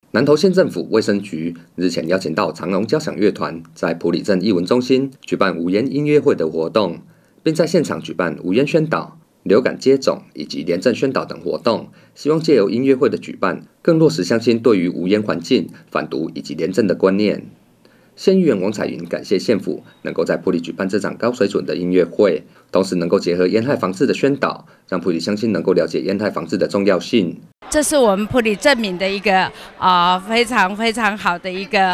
南投县政府卫生局日前邀请到长荣交响乐团在埔里镇艺文中心举办无烟音乐会的活动，并在现场举办无烟宣导、流感接种以及廉政宣导等活动，希望借由音乐会的举办，更落实乡亲对于无烟环境、反毒以及廉政的观念。县议员王彩云感谢县府能够在埔里举办这场高水准的音乐会，同时能够结合烟害防治的宣导，让埔里乡亲能够了解烟害防治的重要性。 这是我们埔里镇民的一个非常非常好的一个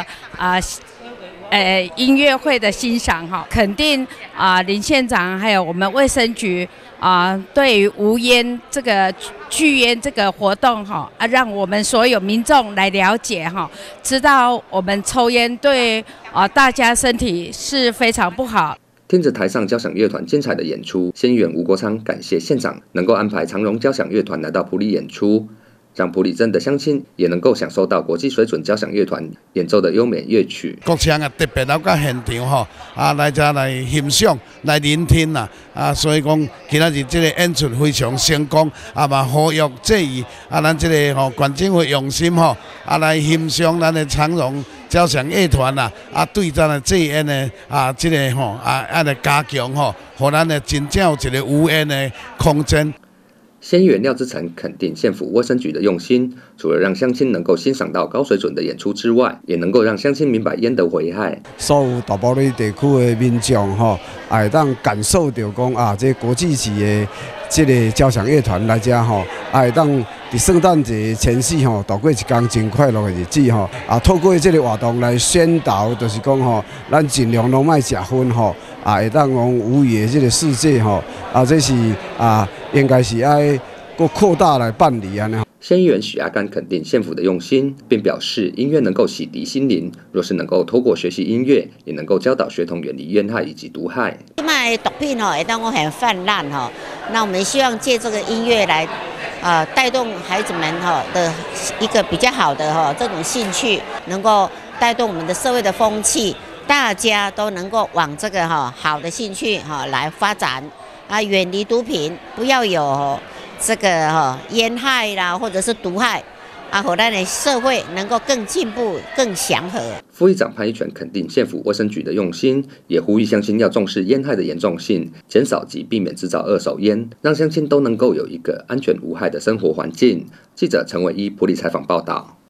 音乐会的欣赏哈，肯定林县长还有我们卫生局对于无烟这个拒烟这个活动哈让我们所有民众来了解哈，知道我们抽烟对大家身体是非常不好。 听着台上交响乐团精彩的演出，县议员吴国昌感谢县长能够安排长荣交响乐团来到埔里演出，让埔里镇的乡亲也能够享受到国际水准交响乐团演奏的优美乐曲。 国昌特别到到现场吼，来这来欣赏、来聆听啦，所以讲今仔日这个演出非常成功，嘛呼吁这意，咱这个县政府用心吼，来欣赏咱的长荣交响乐团啦，对咱的戒烟的这个来加强吼，互咱的真正有一个无烟的空间。 县议员廖志成肯定县府卫生局的用心，除了让乡亲能够欣赏到高水准的演出之外，也能够让乡亲明白烟的危害。 所有大埔里地区的民众会当感受到讲这国际级的这个交响乐团来遮会当伫圣诞节前夕度过一天真快乐的日子透过这个活动来宣导，就是讲咱尽量拢莫食薰会当讲无烟的这个世界这是应该是爱扩大来办理安尼。 县议员许阿甘肯定县府的用心，并表示音乐能够洗涤心灵，若是能够透过学习音乐，也能够教导学童远离烟害以及毒害。 现在毒品会当讲很泛滥那我们希望借这个音乐来带动孩子们的一个比较好的这种兴趣，能够带动我们的社会的风气，大家都能够往这个好的兴趣来发展远离毒品，不要有这个烟害啦，或者是毒害让咱的社会能够更进步、更祥和。 副议长潘一全肯定县府卫生局的用心，也呼吁乡亲要重视烟害的严重性，减少及避免制造二手烟，让乡亲都能够有一个安全无害的生活环境。记者陈伟一埔里采访报道。